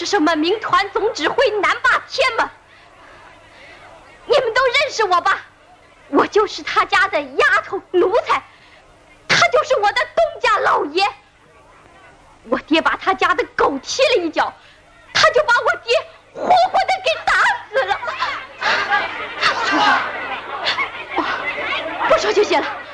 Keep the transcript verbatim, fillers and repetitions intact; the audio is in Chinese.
是什么民团总指挥南霸天吗？你们都认识我吧？我就是他家的丫头奴才，他就是我的东家老爷。我爹把他家的狗踢了一脚，他就把我爹活活的给打死了。说吧，不说就行了。